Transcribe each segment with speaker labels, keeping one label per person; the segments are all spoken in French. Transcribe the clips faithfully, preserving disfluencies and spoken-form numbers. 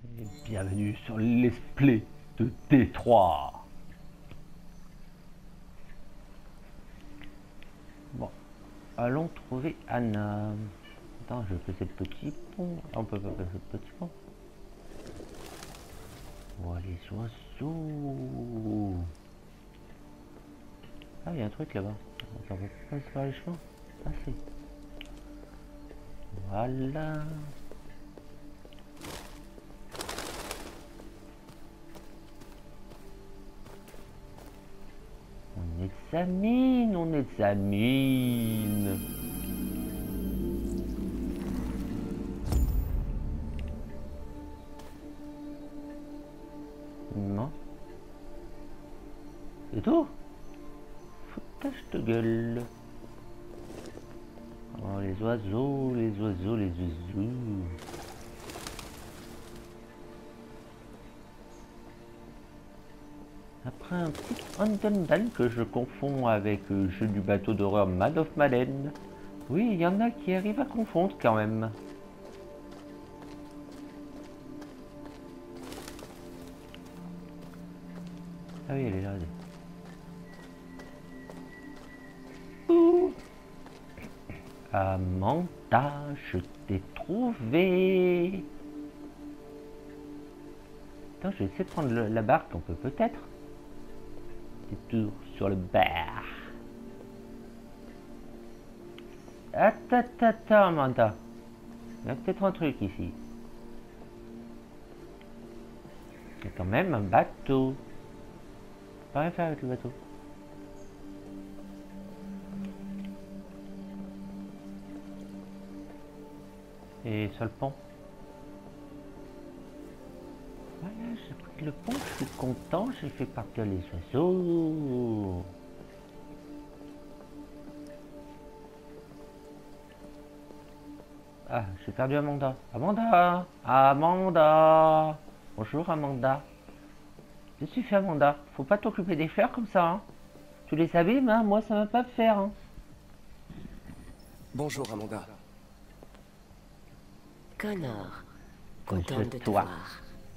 Speaker 1: Et bienvenue sur l'esprit de T trois. Bon, allons trouver Anna. Attends, je fais ce petit pont. Ah, on peut pas passer ce petit pont. Oh, les oiseaux. Ah, il y a un truc là-bas. Ça va passer par les chemins. Ah, si. Voilà. On examine, on examine. Non. C'est tout? Foutage de gueule. Oh, les oiseaux, les oiseaux, les oiseaux. Après un petit Andendal que je confonds avec le jeu du bateau d'horreur Mad of Madden. Oui, il y en a qui arrivent à confondre quand même. Ah oui, elle est là. Ouh. Amanda, je t'ai trouvé. Attends, je vais essayer de prendre le, la barque, on peut peut-être. Tour sur le bar. Attends, attends, attends, Amanda. Il y a peut-être un truc ici. Il y a quand même un bateau. Pas rien faire avec le bateau. Et sur le pont. Voilà, j'ai pris le pont, je suis content, j'ai fait partir les oiseaux. Ah, j'ai perdu Amanda. Amanda, Amanda. Bonjour Amanda. Je suis fait Amanda. Faut pas t'occuper des fleurs comme ça. Hein. Tu les abîmes, hein. Moi ça va pas me faire. Hein.
Speaker 2: Bonjour Amanda.
Speaker 3: Connor, content de te
Speaker 1: toi.
Speaker 3: voir.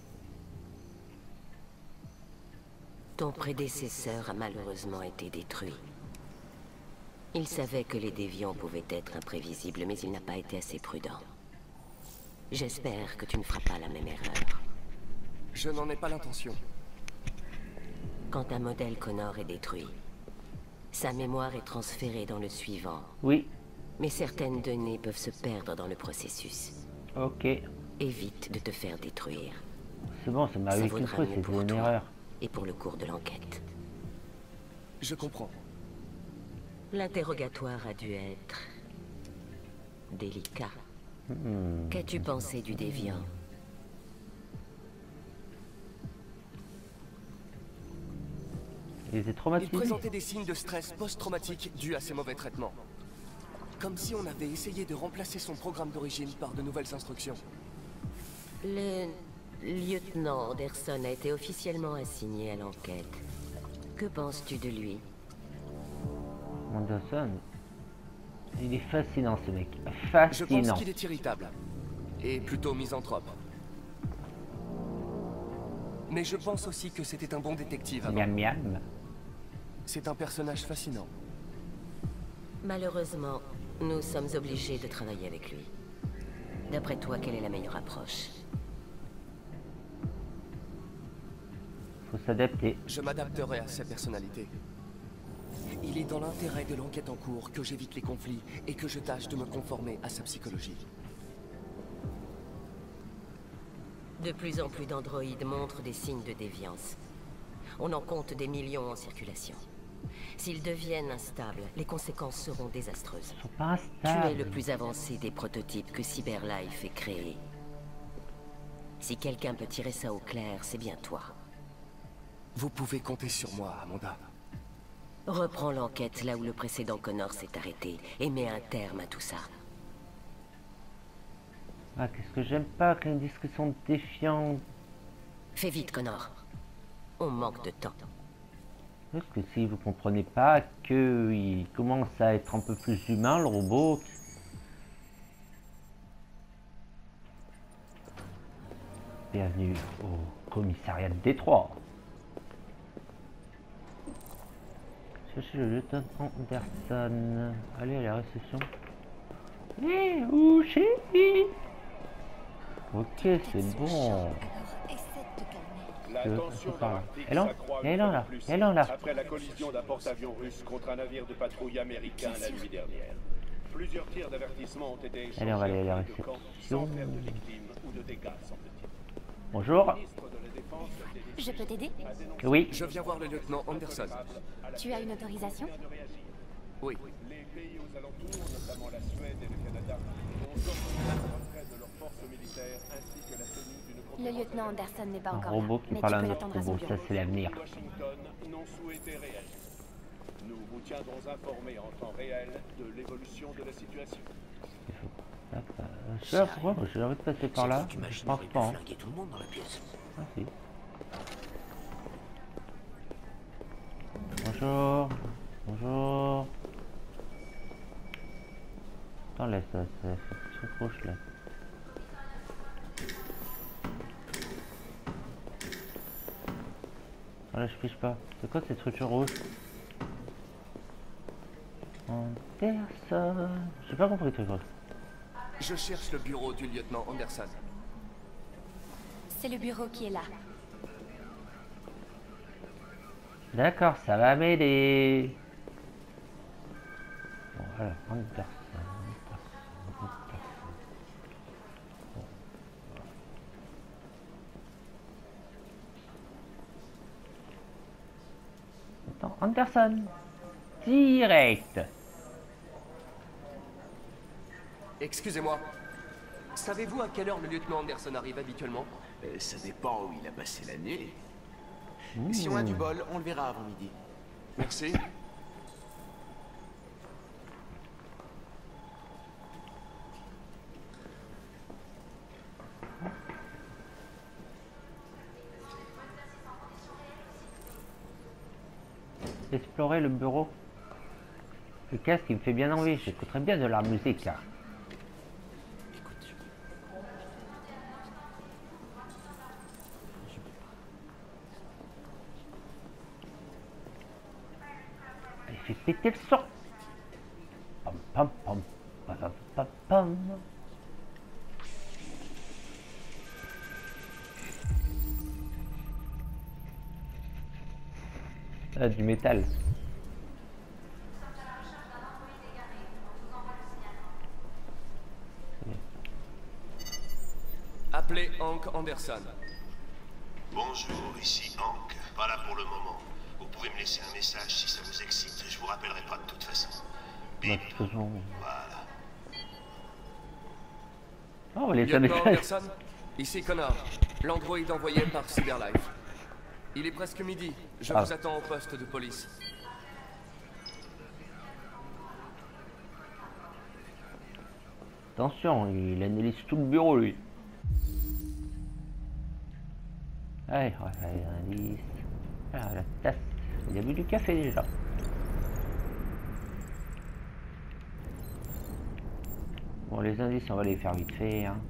Speaker 3: Ton prédécesseur a malheureusement été détruit. Il savait que les déviants pouvaient être imprévisibles, mais il n'a pas été assez prudent. J'espère que tu ne feras pas la même erreur.
Speaker 2: Je n'en ai pas l'intention.
Speaker 3: Quand un modèle Connor est détruit, sa mémoire est transférée dans le suivant.
Speaker 1: Oui.
Speaker 3: Mais certaines données peuvent se perdre dans le processus.
Speaker 1: Ok.
Speaker 3: Évite de te faire détruire.
Speaker 1: C'est bon, ça m'arrive qu'une fois, c'était une erreur.
Speaker 3: Et pour le cours de l'enquête.
Speaker 2: Je comprends.
Speaker 3: L'interrogatoire a dû être délicat.
Speaker 1: Hmm.
Speaker 3: Qu'as-tu pensé du déviant?
Speaker 1: Il était
Speaker 2: Il
Speaker 1: traumatisé.
Speaker 2: présentait des signes de stress post-traumatique dus à ses mauvais traitements. Comme si on avait essayé de remplacer son programme d'origine par de nouvelles instructions.
Speaker 3: Le lieutenant Anderson a été officiellement assigné à l'enquête. Que penses-tu de lui?
Speaker 1: Anderson. Il est fascinant ce mec.
Speaker 2: Je
Speaker 1: Fascinant.
Speaker 2: pense qu'il est irritable. Et plutôt misanthrope. Mais je pense aussi que c'était un bon détective avant.
Speaker 1: Miam miam.
Speaker 2: C'est un personnage fascinant.
Speaker 3: Malheureusement, nous sommes obligés de travailler avec lui. D'après toi, quelle est la meilleure approche?
Speaker 1: Faut s'adapter.
Speaker 2: Je m'adapterai à sa personnalité. Il est dans l'intérêt de l'enquête en cours que j'évite les conflits et que je tâche de me conformer à sa psychologie.
Speaker 3: De plus en plus d'androïdes montrent des signes de déviance. On en compte des millions en circulation. S'ils deviennent instables, les conséquences seront désastreuses.
Speaker 1: Ils sont pas instables.
Speaker 3: Tu es le plus avancé des prototypes que Cyberlife ait créés. Si quelqu'un peut tirer ça au clair, c'est bien toi.
Speaker 2: Vous pouvez compter sur moi, Amanda.
Speaker 3: Reprends l'enquête là où le précédent Connor s'est arrêté et mets un terme à tout ça.
Speaker 1: Ah, qu'est-ce que j'aime pas qu'une discussion défiante.
Speaker 3: Fais vite, Connor. On manque de temps.
Speaker 1: Parce que si vous comprenez pas qu'il commence à être un peu plus humain, le robot. Bienvenue au commissariat de Détroit. Cherchez le lieutenant Anderson. Allez à la réception. Eh, où chérie? Ok, c'est bon.
Speaker 4: La tension dans l'Arctique
Speaker 1: Elle est là,
Speaker 4: s'accroît
Speaker 1: elle est
Speaker 4: une fois
Speaker 1: là,
Speaker 4: de plus
Speaker 1: elle est là.
Speaker 4: après la collision d'un porte-avions russe contre un navire de patrouille américain la nuit dernière. Plusieurs tirs d'avertissement ont été échangés
Speaker 1: Allez, on va aller à la
Speaker 4: au camp,
Speaker 1: réception.
Speaker 4: sans faire de victimes ou de dégâts, semble-t-il.
Speaker 1: Bonjour.
Speaker 4: Le ministre de la Défense a décidé
Speaker 5: Je peux t'aider?
Speaker 4: à dénoncer
Speaker 1: Oui.
Speaker 2: Je viens voir le lieutenant Anderson.
Speaker 5: Tu as une autorisation?
Speaker 4: de réagir.
Speaker 2: Oui.
Speaker 4: Les pays aux alentours, notamment la Suède et le Canada, ont ordonné le retrait de leurs forces militaires ainsi que la tenue d'une
Speaker 5: Le
Speaker 4: conférence
Speaker 5: lieutenant Anderson n'est pas
Speaker 1: Un
Speaker 5: encore
Speaker 1: robot
Speaker 5: là,
Speaker 1: qui
Speaker 5: mais
Speaker 1: parle
Speaker 5: tu
Speaker 1: à
Speaker 5: peux
Speaker 1: un autre
Speaker 5: l'attendre à son
Speaker 1: robot, ça
Speaker 5: bureau.
Speaker 1: c'est l'avenir.
Speaker 4: Washington n'ont souhaité réagir. Nous vous tiendrons informés en temps réel de l'évolution de la situation.
Speaker 1: Hop, euh, Je sais pas pourquoi, moi, j'ai envie de passer par là.
Speaker 6: Tu
Speaker 1: Je
Speaker 6: imagines
Speaker 1: pense pas. Hein.
Speaker 6: flinguer tout le monde dans la pièce.
Speaker 1: Ah si. Bonjour. Bonjour. Attends, laisse ça, ça fait trop proche là. Ah là, je piche pas. C'est quoi cette structure rouge? Anderson. J'ai pas compris le truc rouge.
Speaker 2: Je cherche le bureau du lieutenant Anderson.
Speaker 5: C'est le bureau qui est là.
Speaker 1: D'accord, ça va m'aider. Bon, alors, Anderson. Anderson, Anderson. Bon. Attends, Anderson. Direct.
Speaker 2: Excusez-moi. Savez-vous à quelle heure le lieutenant Anderson arrive habituellement?
Speaker 6: Euh, ça dépend où il a passé la nuit.
Speaker 1: Mmh.
Speaker 6: Si on a du bol, on le verra avant midi.
Speaker 2: Merci.
Speaker 1: Explorer le bureau. Le casque il me fait bien envie, j'écouterais bien de la musique là. Il fait péter le son. Pam pam pam pam pam pam pam. Ah, du métal.
Speaker 2: Appelez Hank Anderson.
Speaker 7: Bonjour, ici Hank. Pas là pour le moment. Vous pouvez me laisser un message si ça vous excite. Je vous rappellerai pas de toute façon.
Speaker 1: Bah, de toute façon.
Speaker 7: Voilà.
Speaker 1: Oh, on va laisser un
Speaker 2: Lieutenant
Speaker 1: message.
Speaker 2: Anderson, ici Connor, l'androïde envoyé par Cyberlife. Il est presque midi. Je
Speaker 1: Ah.
Speaker 2: vous attends au poste de police.
Speaker 1: Attention, il analyse tout le bureau lui. Allez, on va faire les indices. Ah, la tasse. Il a bu du café déjà. Bon, les indices, on va les faire vite fait. Hein.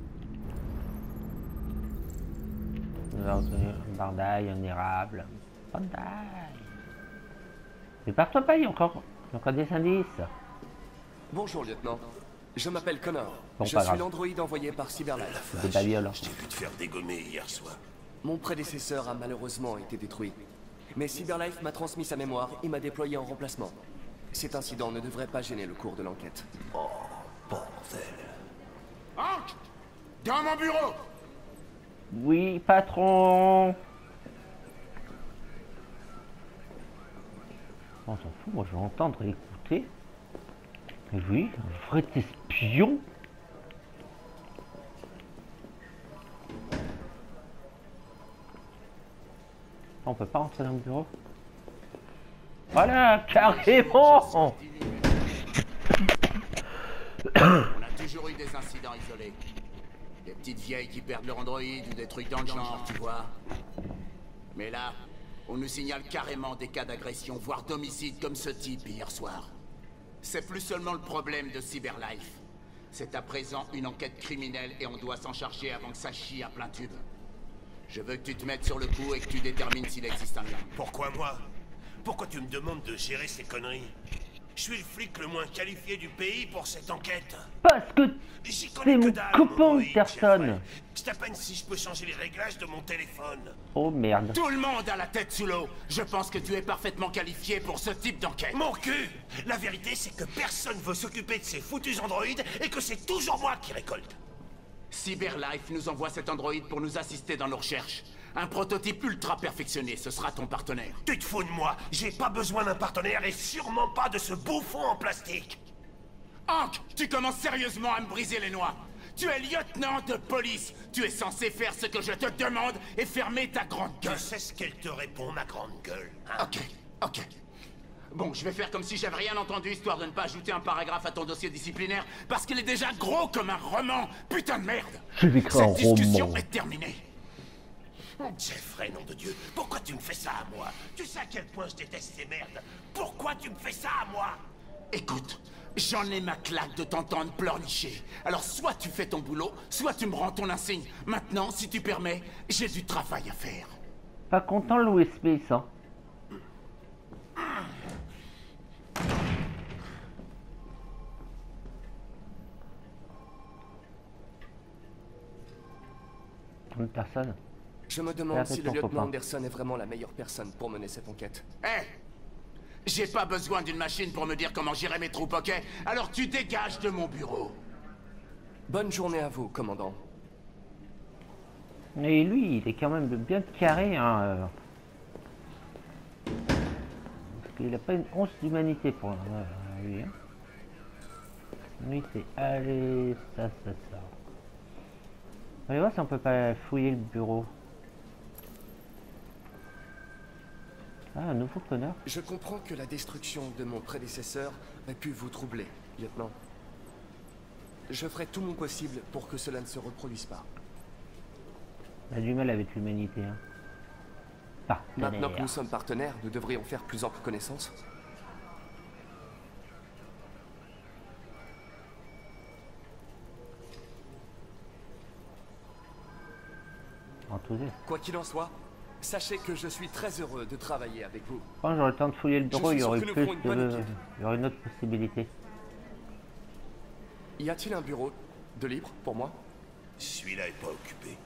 Speaker 1: On a obtenu un bardaille, un érable. Bardaille. Mais pars-toi pas, il y a encore, il y a encore des indices.
Speaker 2: Bonjour, lieutenant. Je m'appelle Connor.
Speaker 1: Bon,
Speaker 2: Je
Speaker 1: pas
Speaker 2: suis
Speaker 1: grave.
Speaker 2: l'androïde envoyé par Cyberlife.
Speaker 1: Des babioles.
Speaker 7: Je t'ai vu te faire dégommer hier soir.
Speaker 2: Mon prédécesseur a malheureusement été détruit. Mais Cyberlife m'a transmis sa mémoire et m'a déployé en remplacement. Cet incident ne devrait pas gêner le cours de l'enquête.
Speaker 7: Oh, bordel.
Speaker 6: Hank! Dans mon bureau!
Speaker 1: Oui, patron. On s'en fout, moi je vais entendre et écouter. Et oui, un vrai espion. On peut pas rentrer dans le bureau. Voilà, carrément.
Speaker 6: On a toujours eu des incidents isolés. Des petites vieilles qui perdent leur androïde ou des trucs dans le genre, tu vois. Mais là, on nous signale carrément des cas d'agression, voire d'homicide comme ce type hier soir. C'est plus seulement le problème de Cyberlife. C'est à présent une enquête criminelle et on doit s'en charger avant que ça chie à plein tube. Je veux que tu te mettes sur le coup et que tu détermines s'il existe un lien.
Speaker 7: Pourquoi moi? Pourquoi tu me demandes de gérer ces conneries? Je suis le flic le moins qualifié du pays pour cette enquête.
Speaker 1: Parce que
Speaker 7: J'y
Speaker 1: c'est
Speaker 7: connais
Speaker 1: mon
Speaker 7: que dalle,
Speaker 1: copain
Speaker 7: Android,
Speaker 1: de personne.
Speaker 7: Jeffrey. C'est à peine si je peux changer les réglages de mon téléphone.
Speaker 1: Oh merde.
Speaker 6: Tout le monde a la tête sous l'eau. Je pense que tu es parfaitement qualifié pour ce type d'enquête.
Speaker 7: Mon cul! La vérité, c'est que personne veut s'occuper de ces foutus androïdes et que c'est toujours moi qui récolte.
Speaker 6: Cyberlife nous envoie cet androïde pour nous assister dans nos recherches. Un prototype ultra perfectionné, ce sera ton partenaire.
Speaker 7: Tu te fous de moi? J'ai pas besoin d'un partenaire et sûrement pas de ce bouffon en plastique.
Speaker 6: Hank, tu commences sérieusement à me briser les noix. Tu es lieutenant de police. Tu es censé faire ce que je te demande et fermer ta grande gueule.
Speaker 7: Tu sais ce qu'elle te répond, ma grande gueule, hein?
Speaker 6: Ok, ok. Bon, je vais faire comme si j'avais rien entendu, histoire de ne pas ajouter un paragraphe à ton dossier disciplinaire, parce qu'il est déjà gros comme un roman. Putain de merde.
Speaker 1: Je vais écrire un
Speaker 6: Cette discussion
Speaker 1: roman.
Speaker 6: est terminée.
Speaker 7: Jeffrey, nom de Dieu, pourquoi tu me fais ça à moi? Tu sais à quel point je déteste ces merdes. Pourquoi tu me fais ça à moi?
Speaker 6: Écoute, j'en ai ma claque de t'entendre pleurnicher. Alors soit tu fais ton boulot, soit tu me rends ton insigne. Maintenant, si tu permets, j'ai du travail à faire.
Speaker 1: Pas content le Louis Smith, hein. Une personne.
Speaker 2: Je me demande
Speaker 1: Arrête
Speaker 2: si
Speaker 1: ton
Speaker 2: le lieutenant
Speaker 1: copain.
Speaker 2: Anderson est vraiment la meilleure personne pour mener cette enquête.
Speaker 6: Hé, j'ai pas besoin d'une machine pour me dire comment gérer mes troupes, ok? Alors tu dégages de mon bureau.
Speaker 2: Bonne journée à vous, commandant.
Speaker 1: Et lui, il est quand même bien carré, hein. euh. Parce qu'il a pas une once d'humanité pour euh, lui, hein. Lui, c'est allez, ça, ça, ça. On va voir si on peut pas fouiller le bureau. Ah, un nouveau connard.
Speaker 2: Je comprends que la destruction de mon prédécesseur ait pu vous troubler, lieutenant. Je ferai tout mon possible pour que cela ne se reproduise pas.
Speaker 1: On a du mal avec l'humanité, hein. Partenaire.
Speaker 2: Maintenant que nous sommes partenaires, nous devrions faire plus ample connaissance.
Speaker 1: Enthousiaste.
Speaker 2: Quoi qu'il en soit, sachez que je suis très heureux de travailler avec vous.
Speaker 1: Quand j'aurais le temps de fouiller le bureau,
Speaker 2: suis
Speaker 1: il y
Speaker 2: sûr
Speaker 1: aurait
Speaker 2: que nous
Speaker 1: plus
Speaker 2: ferons une bonne
Speaker 1: de...
Speaker 2: équipe.
Speaker 1: Il y aurait une autre possibilité.
Speaker 2: Y a-t-il un bureau de libre pour moi?
Speaker 7: Celui-là est pas occupé.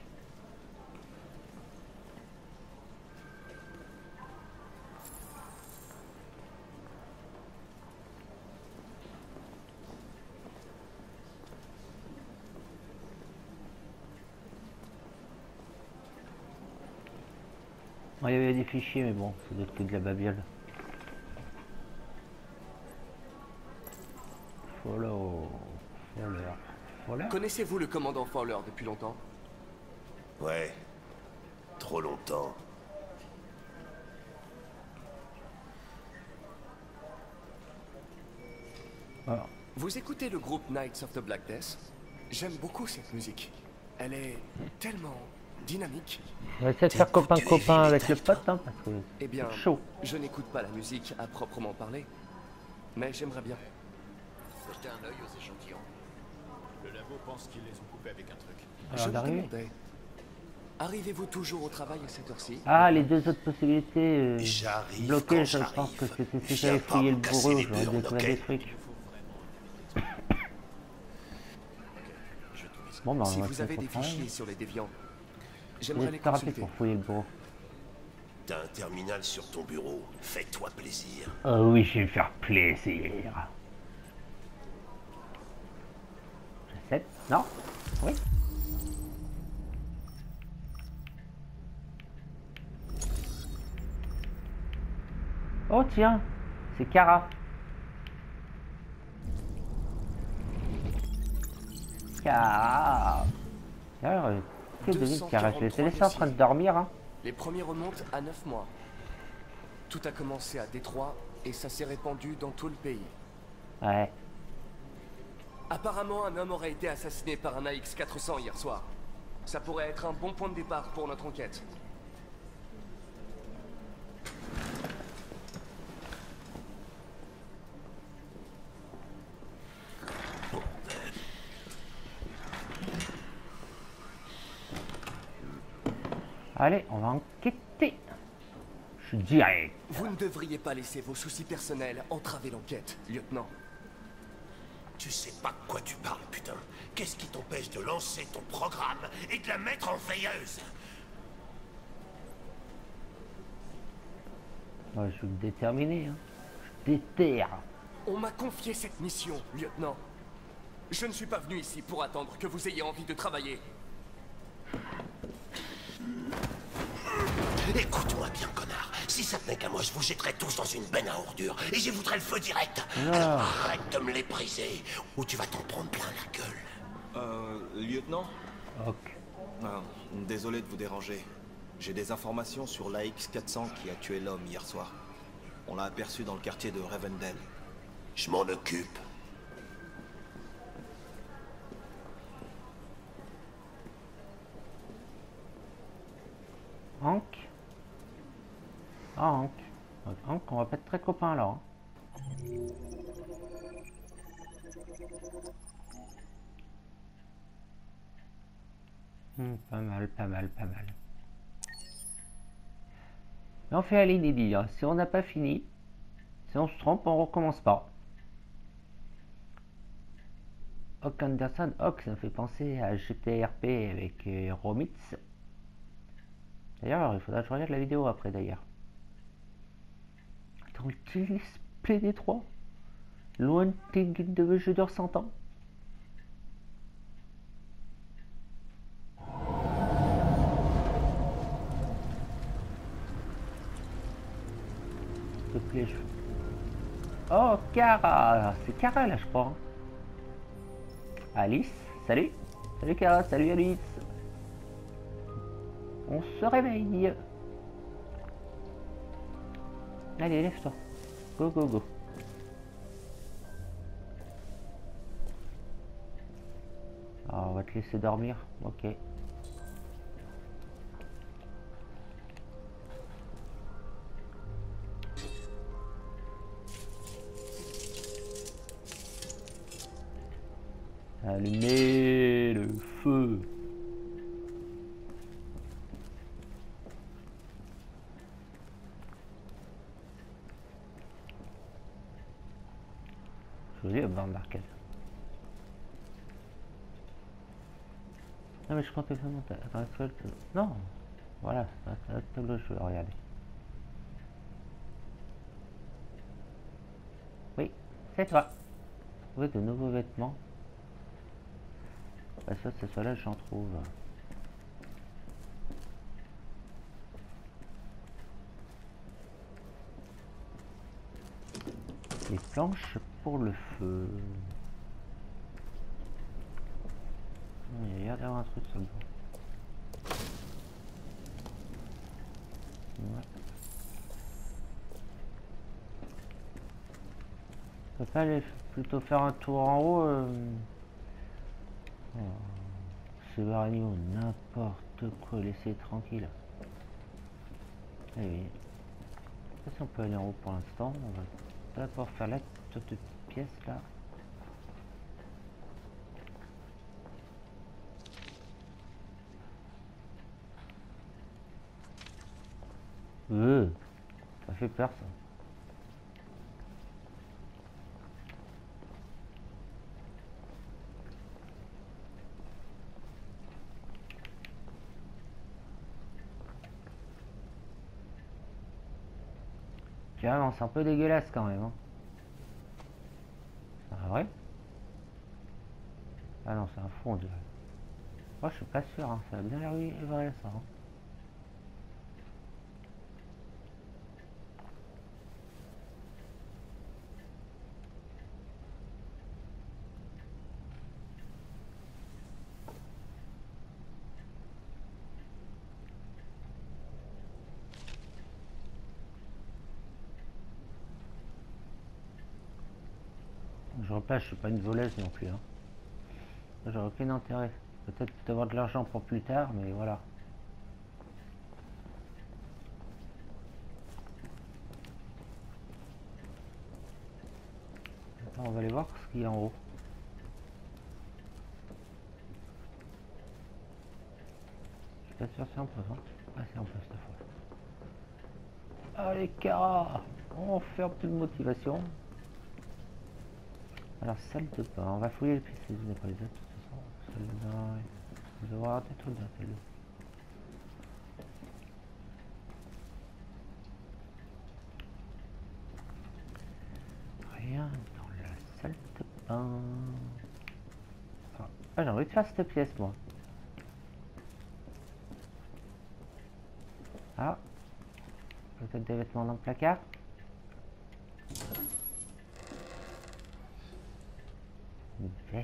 Speaker 1: Bon, il y avait des fichiers, mais bon, ça doit être que de la babiole. Follow. Fowler. Fowler.
Speaker 2: Connaissez-vous le commandant Fowler depuis longtemps?
Speaker 7: Ouais. Trop longtemps.
Speaker 1: Alors,
Speaker 2: Vous écoutez le groupe Knights of the Black Death? J'aime beaucoup cette musique. Elle est tellement dynamique.
Speaker 1: on va essayer de faire copain-copain avec le pote, hein, parce que
Speaker 2: Eh bien,
Speaker 1: c'est chaud.
Speaker 2: je n'écoute pas la musique à proprement parler, mais j'aimerais bien.
Speaker 6: Jetez un œil aux échantillons.
Speaker 8: Le labo pense qu'ils les ont coupés avec un truc.
Speaker 1: Alors,
Speaker 2: je me
Speaker 1: d'arriver.
Speaker 2: demandais, arrivez-vous toujours au travail à cette heure-ci?
Speaker 1: Ah, les deux autres possibilités euh,
Speaker 7: J'arrive
Speaker 1: bloquées,
Speaker 7: quand
Speaker 1: je pense
Speaker 7: j'arrive.
Speaker 1: que c'était si
Speaker 7: Viens
Speaker 1: j'avais
Speaker 7: pas
Speaker 1: fouillé
Speaker 7: me
Speaker 1: le
Speaker 7: casser
Speaker 1: bureau,
Speaker 7: les
Speaker 1: j'aurais
Speaker 7: burnes,
Speaker 1: découvert
Speaker 7: ok?
Speaker 1: des trucs. Bon, bah, on
Speaker 2: Si
Speaker 1: va
Speaker 2: vous
Speaker 1: se
Speaker 2: avez
Speaker 1: mettre
Speaker 2: des
Speaker 1: au travail.
Speaker 2: fichiers sur les déviants,
Speaker 1: Il
Speaker 2: j'aimerais
Speaker 1: est
Speaker 2: les
Speaker 1: très rapide
Speaker 2: consulter.
Speaker 1: pour fouiller le bureau.
Speaker 7: T'as un terminal sur ton bureau. Fais-toi plaisir.
Speaker 1: Oh oui, je vais me faire plaisir. J'essaie. Non? Oui. Oh tiens, c'est Kara. Kara. D'ailleurs, euh, que devient Kara? Je l'ai laissé en train de dormir, hein.
Speaker 2: Les premiers remontent à neuf mois. Tout a commencé à Détroit et ça s'est répandu dans tout le pays.
Speaker 1: Ouais.
Speaker 2: Apparemment, un homme aurait été assassiné par un A X quatre cents hier soir. Ça pourrait être un bon point de départ pour notre enquête.
Speaker 1: Allez, on va enquêter. Je suis direct.
Speaker 2: Vous ne devriez pas laisser vos soucis personnels entraver l'enquête, lieutenant.
Speaker 7: Tu sais pas de quoi tu parles, putain. Qu'est-ce qui t'empêche de lancer ton programme et de la mettre en veilleuse?
Speaker 1: Ouais, je suis déterminé. Hein. Je déterre.
Speaker 2: On m'a confié cette mission, lieutenant. Je ne suis pas venu ici pour attendre que vous ayez envie de travailler.
Speaker 7: Écoute-moi bien, connard. Si ça tenait qu'à moi, je vous jetterais tous dans une benne à ordures et j'y voudrais le feu direct.
Speaker 1: Non.
Speaker 7: Arrête de me mépriser ou tu vas t'en prendre plein la gueule.
Speaker 9: Euh, lieutenant?
Speaker 1: Ok.
Speaker 9: Ah, désolé de vous déranger. J'ai des informations sur l'A X quatre cents qui a tué l'homme hier soir. On l'a aperçu dans le quartier de Revendell.
Speaker 7: Je m'en occupe.
Speaker 1: Hank. Ah, Hank. Hank, on va pas être très copains là. Hein. Hmm, pas mal, pas mal, pas mal. Mais on fait à l'inédit. Hein. Si on n'a pas fini, si on se trompe, on recommence pas. Hawk Anderson, Hawk, ça me fait penser à G T R P avec euh, Romitz. D'ailleurs, il faudra que je regarde la vidéo après d'ailleurs. Attends, quel display des trois? Loin de jeu dure cent ans. S'il te plaît, je... Oh, Kara! C'est Kara là, je crois. Alice, salut! Salut Kara, salut Alice! On se réveille. Allez, lève-toi. Go, go, go. Ah, on va te laisser dormir. Ok. Allumez le feu. Joli, bande d'arcade. Non mais je comptais vraiment... Attends, non. Voilà, c'est un tableau de jeu, regardez. Oui, c'est toi. Trouver de nouveaux vêtements. Bah ça, c'est cela, j'en trouve. Les planches pour le feu. Il y a l'air d'avoir un truc sur le dos. Ouais. On peut pas aller plutôt faire un tour en haut euh... oh. Ce barreau, n'importe quoi, laissez tranquille. Eh oui. Je sais pas si on peut aller en haut pour l'instant. On va d'abord faire la toute pièce là. Euh, ça fait peur ça. Carrément, c'est un peu dégueulasse quand même. Hein. Ah ouais? Ah non, c'est un fond de... Moi je suis pas sûr, hein. Ça a bien l'air vrai ça. Hein. Je repasse, je suis pas une voleuse non plus. Hein. J'aurais aucun intérêt. Peut-être d'avoir de l'argent pour plus tard, mais voilà. Attends, on va aller voir ce qu'il y a en haut. pas sûr si on peut. Hein. Ah, c'est un peu cette fois. Allez, Kara, on fait un peu de motivation. Alors, salle de bain, on va fouiller les pistes les unes après les autres. De toute façon, salle de bain, il doit y avoir des trucs dans la salle de bain. Rien dans la salle de bain. Ah, j'ai envie de faire cette pièce, moi. Ah, peut-être des vêtements dans le placard. Une veste.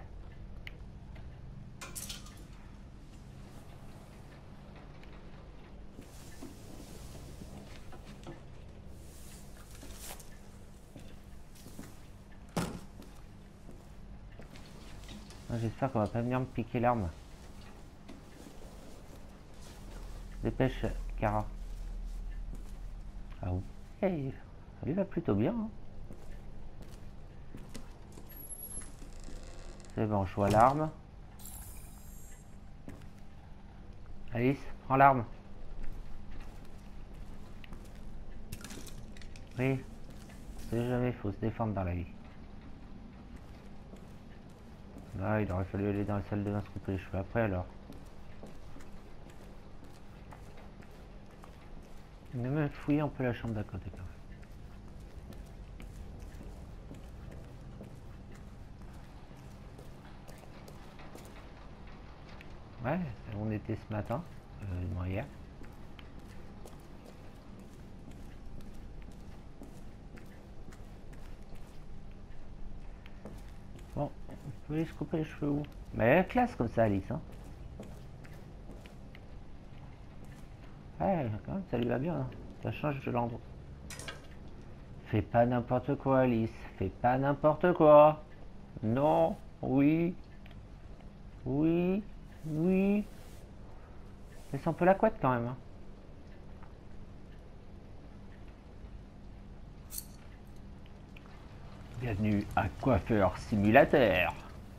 Speaker 1: J'espère qu'on va pas venir me piquer l'arme. Dépêche, Kara. Ah oui, hey, ça lui va plutôt bien. Hein. C'est bon, je vois l'arme. Alice, prends l'arme. Oui, c'est jamais faux, se défendre dans la vie. Ah, il aurait fallu aller dans la salle de bain se couper les cheveux après alors. On a même fouillé un peu la chambre d'à côté quand même. Ouais, on était ce matin, euh, non hier. Bon, on peut aller se couper les cheveux où? Mais elle est classe comme ça, Alice. Hein. Ouais, quand même, ça lui va bien. Hein. Ça change de l'endroit. Fais pas n'importe quoi, Alice. Fais pas n'importe quoi. Non, oui. Oui, oui. Laisse un peu la couette quand même. Hein. Bienvenue à Coiffeur Simulateur.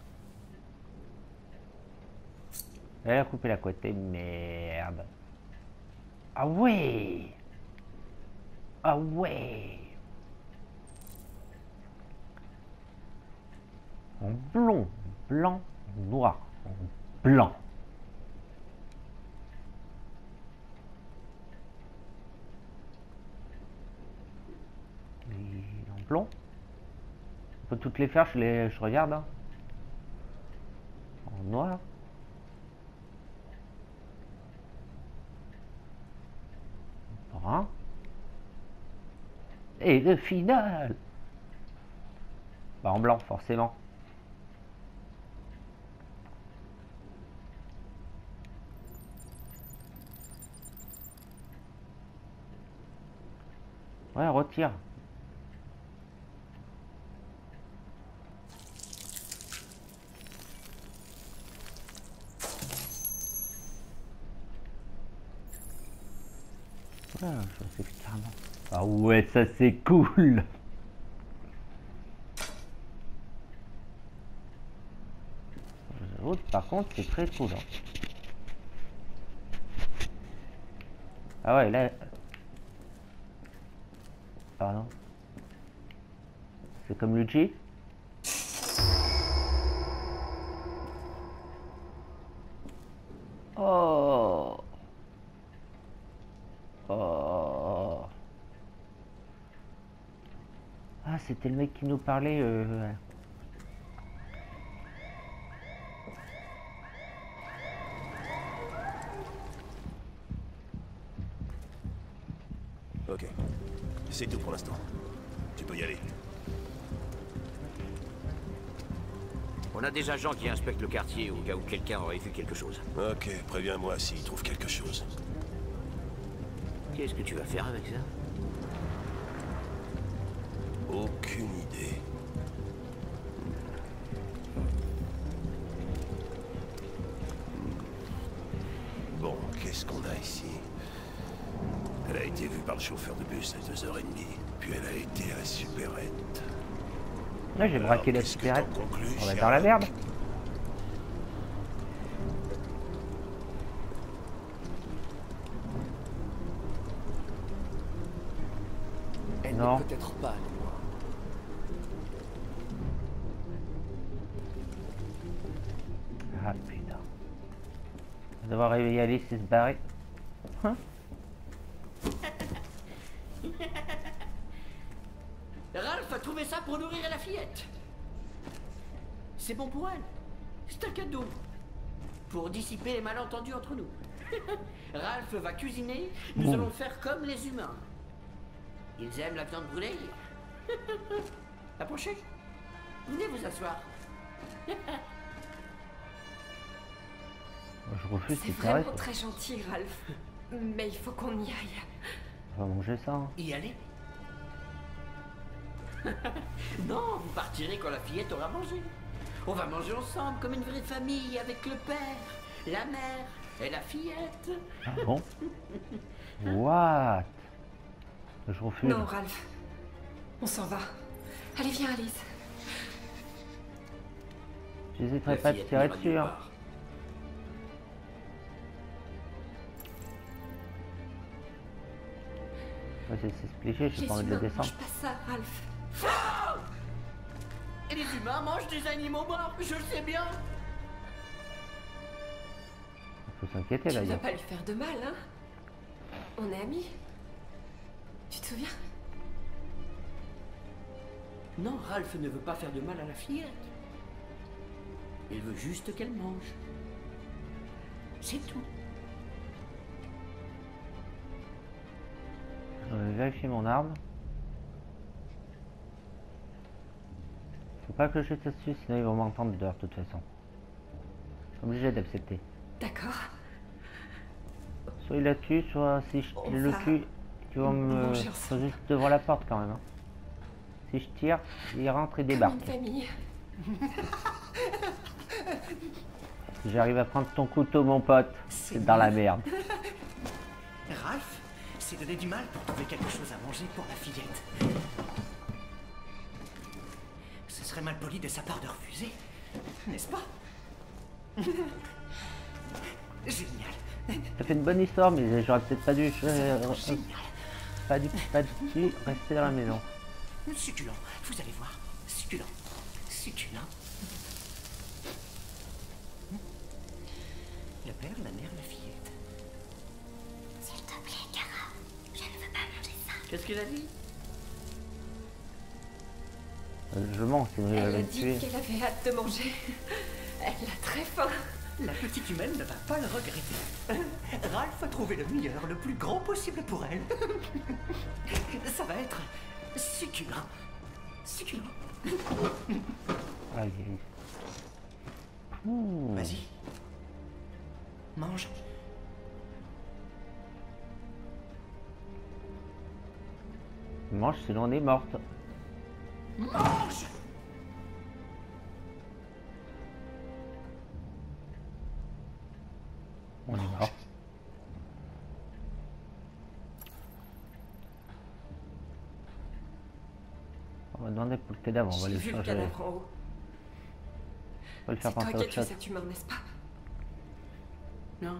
Speaker 1: Elle a coupé la couette, merde. Ah ouais. Ah ouais. En blond, blanc, noir, en blanc. Et en blond. On peut toutes les faire, je les je regarde. Hein. En noir. Brun. Et le final. Bah en blanc forcément. Ouais, retire. Ah, ça c'est carrément. Ah ouais, ça c'est cool. L'autre par contre c'est très cool. Hein. Ah ouais, là. Pardon. C'est comme Luigi. Oh. Oh. Ah, c'était le mec qui nous parlait. Euh...
Speaker 7: Ok. C'est tout pour l'instant. Tu peux y aller.
Speaker 10: On a des agents qui inspectent le quartier au cas où quelqu'un aurait vu quelque chose.
Speaker 7: Ok, préviens-moi s'ils trouvent quelque chose.
Speaker 10: Qu'est-ce que tu vas faire avec ça?
Speaker 7: Aucune idée. Bon, qu'est-ce qu'on a ici? Elle a été vue par le chauffeur de bus à deux heures trente, puis elle a été à la supérette.
Speaker 1: Là, j'ai braqué la supérette. On va être dans la merde.
Speaker 2: n'est peut-être pas allé loin.
Speaker 1: Ah putain. On va devoir réveiller Alice et se barrer. Hein?
Speaker 11: Ralph a trouvé ça pour nourrir la fillette. C'est bon pour elle. C'est un cadeau. Pour dissiper les malentendus entre nous. Ralph va cuisiner, nous
Speaker 1: Mmh.
Speaker 11: allons faire comme les humains. Ils aiment la viande brûlée. Approchez. Venez vous asseoir.
Speaker 1: Je refuse,
Speaker 12: C'est
Speaker 1: c'est
Speaker 12: vraiment
Speaker 1: carré.
Speaker 12: très gentil, Ralph. Mais il faut qu'on y aille.
Speaker 1: On va manger ça. Hein.
Speaker 11: Y aller? Non, vous partirez quand la fillette aura mangé. On va manger ensemble comme une vraie famille avec le père, la mère et la fillette.
Speaker 1: Ah bon? What? Je refuse.
Speaker 12: Non, Ralph. On s'en va. Allez, viens, Alice.
Speaker 1: J'hésiterai pas à te tirer dessus. Hein. Ouais, c'est c'est spléché, j'ai
Speaker 12: Les
Speaker 1: pas envie de le
Speaker 12: humains
Speaker 1: descendre.
Speaker 12: mangent pas ça, Ralph.
Speaker 11: Ah! Et les humains mangent des animaux morts, je le sais bien.
Speaker 1: Faut s'inquiéter
Speaker 12: Tu
Speaker 1: là.
Speaker 12: ne
Speaker 1: il y
Speaker 12: vas
Speaker 1: a-
Speaker 12: pas lui faire de mal, hein? On est amis. Tu te souviens?
Speaker 11: Non, Ralph ne veut pas faire de mal à la fillette. Il veut juste qu'elle mange. C'est tout.
Speaker 1: Je vais vérifier mon arme. Faut pas que je jette dessus, sinon ils vont m'entendre dehors de toute façon. Je suis obligé d'accepter.
Speaker 12: D'accord.
Speaker 1: Soit il la tue, soit si je
Speaker 12: On
Speaker 1: le
Speaker 12: va
Speaker 1: tue, tu vas me.
Speaker 12: manger
Speaker 1: Faut juste devant la porte quand même. Hein. Si je tire, il rentre et débarque.
Speaker 12: Comme une famille.
Speaker 1: Si j'arrive à prendre ton couteau, mon pote, c'est dans la merde.
Speaker 11: Ralph s'est donné du mal pour trouver quelque chose à manger pour la fillette. Ce serait mal poli de sa part de refuser, n'est-ce pas? Génial.
Speaker 1: Ça fait une bonne histoire, mais j'aurais peut-être pas dû. euh, euh,
Speaker 11: Génial.
Speaker 1: pas dû, pas dû rester dans la maison.
Speaker 11: Succulent, vous allez voir. Succulent. Succulent. Le père, la mère, la fillette.
Speaker 5: S'il te plaît, Kara, je ne veux pas manger ça.
Speaker 11: Qu'est-ce qu'elle a dit?
Speaker 1: Euh, Je mens, sinon il va
Speaker 12: Elle a
Speaker 1: me
Speaker 12: dit
Speaker 1: tuer.
Speaker 12: qu'elle avait hâte de manger. Elle a très faim.
Speaker 11: La petite humaine ne va pas le regretter. Ralph a trouvé le meilleur, le plus grand possible pour elle. Ça va être succulent. Succulent.
Speaker 1: Aïe. Ouh.
Speaker 11: Vas-y. Mange.
Speaker 1: Mange, sinon on est morte.
Speaker 11: Mange!
Speaker 1: On est mort. On va demander pour le cadavre, on va
Speaker 12: J'ai
Speaker 1: le
Speaker 12: vu le
Speaker 1: changer.
Speaker 12: cadavre en haut.
Speaker 1: On va le faire
Speaker 12: C'est toi
Speaker 1: penser à
Speaker 12: qui as
Speaker 1: autre
Speaker 12: tué
Speaker 1: chose.
Speaker 12: cet humain, n'est-ce pas?
Speaker 11: Non.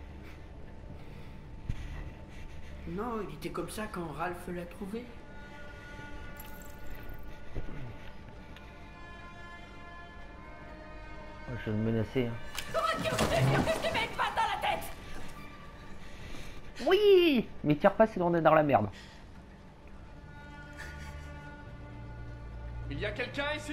Speaker 11: Non, il était comme ça quand Ralph l'a trouvé.
Speaker 1: Je vais me menacer. Hein. Oui, mais tire pas sinon on est dans la merde.
Speaker 4: Il y a quelqu'un ici?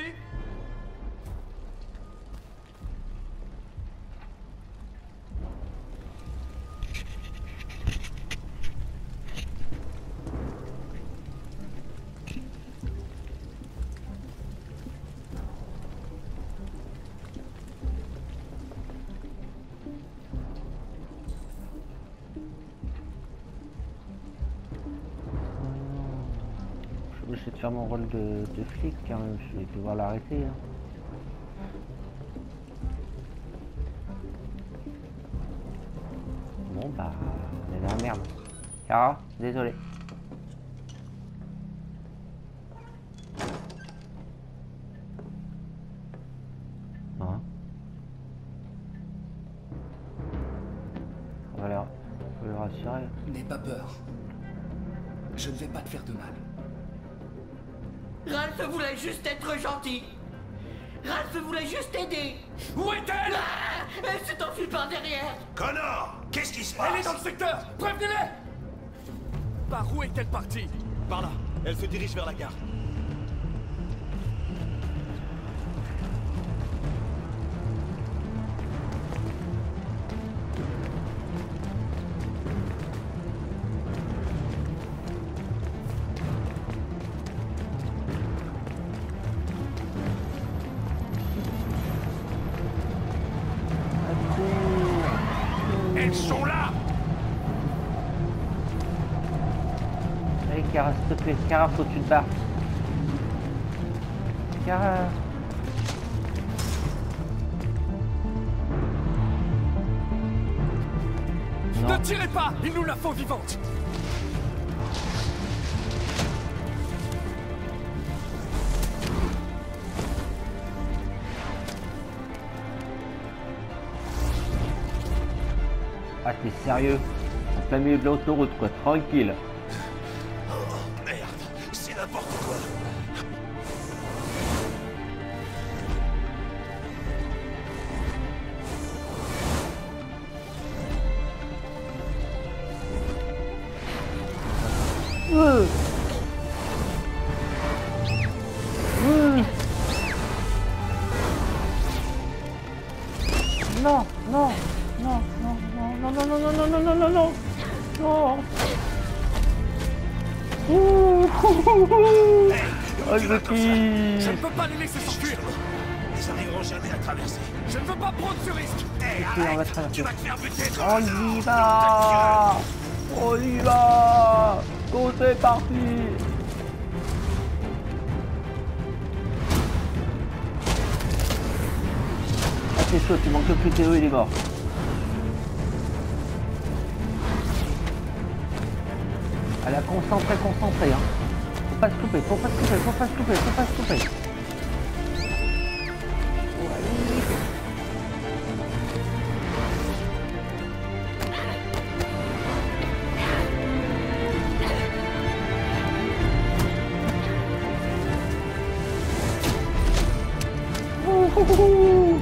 Speaker 1: Je suis obligé de faire mon rôle de, de flic quand même, je vais devoir l'arrêter. Hein. Bon bah, on est dans la merde. Kara, désolé. Hein? On va le, faut le rassurer.
Speaker 2: N'aie pas peur. Je ne vais pas te faire de mal.
Speaker 11: Ralph voulait juste être gentil. Ralph voulait juste aider.
Speaker 6: Où est-elle?
Speaker 11: Ah, elle s'est enfuie par derrière.
Speaker 7: Connor, qu'est-ce qui se passe?
Speaker 6: Elle est dans le secteur. Prévenez-les. Par où est-elle partie?
Speaker 9: Par là. Elle se dirige vers la gare.
Speaker 7: Elles sont là!
Speaker 1: Allez, Kara, s'il te plaît. Kara, faut que tu te barres. Kara. Non.
Speaker 6: Ne tirez pas! Il nous la faut vivante!
Speaker 1: Ah, t'es sérieux? En plein milieu de l'autoroute, quoi. Tranquille.
Speaker 7: Oh, merde, c'est n'importe quoi.
Speaker 1: Euh. Euh. Non, non, non, non, non, non, non, non, non, non, non, non, non, non, non. Ouh,
Speaker 7: Hey,
Speaker 1: oh, je kiffe.
Speaker 6: Je ne peux pas les laisser s'enfuir!
Speaker 7: ils arriveront jamais à traverser.
Speaker 6: Je ne veux pas prendre ce risque!
Speaker 7: Hey,
Speaker 1: Ok, on va
Speaker 7: arrête,
Speaker 1: traverser.
Speaker 7: tu vas te faire buter.
Speaker 1: On y va. On y va. Go, c'est parti. Ah, c'est chaud, tu manques plus Théo, il est mort. Elle a concentré, concentré, hein. Faut pas se couper, faut pas se couper, faut pas se couper, faut pas se couper. Oh, allez. Ouh, ouh, ouh.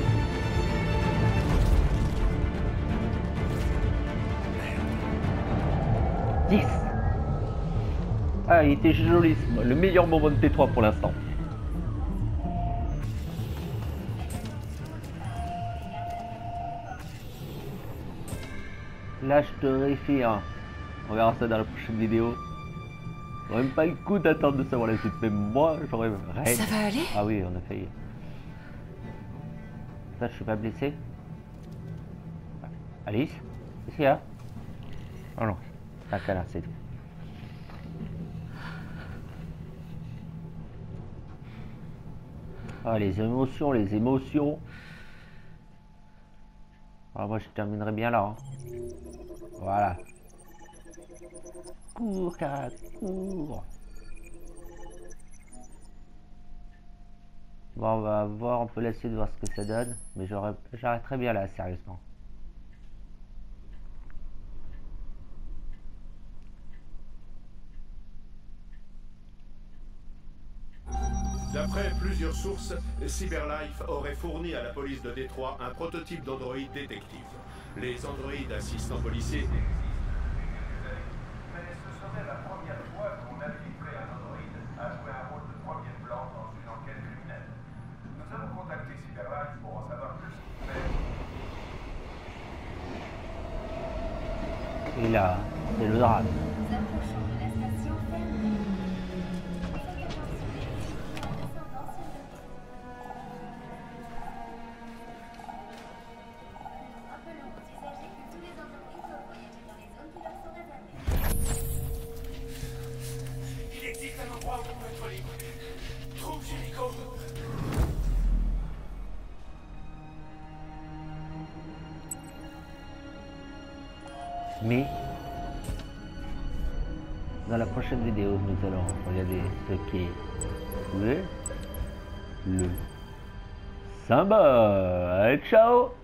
Speaker 1: dix. Ah, il était joli, le meilleur moment de T trois pour l'instant. Là, je te réfie, hein. On verra ça dans la prochaine vidéo. J'aurais même pas le coup d'attendre de savoir la suite, mais moi, j'aurais rien.
Speaker 12: Ça va aller?
Speaker 1: Ah oui, on a failli. Ça, je suis pas blessé. Alice? Qu'est-ce qu'il y a? Oh non, c'est un canard, c'est tout. Ah, les émotions, les émotions. Ah, moi, je terminerai bien là. Hein. Voilà. Cours, Kara, cours. Bon, on va voir, on peut laisser de voir ce que ça donne. Mais j'arrêterai bien là, sérieusement.
Speaker 4: D'après plusieurs sources, Cyberlife aurait fourni à la police de Détroit un prototype d'androïde détective. Les androïdes assistants policiers... Mais ce serait la première fois qu'on habiliterait un androïde à jouer un rôle de premier plan dans une enquête criminelle. Nous avons contacté Cyberlife pour en savoir plus, mais...
Speaker 1: Et là, c'est le drame.
Speaker 5: Nous approchons de la station fermée. Rappelons aux usagers que tous les entreprises doivent voyager dans les zones qui leur sont réservées.
Speaker 6: Il existe un endroit où on peut être libre. Trouve Jericho.
Speaker 1: Mais dans la prochaine vidéo, nous allons regarder ce qu'est le, le symbole. Allez, ciao!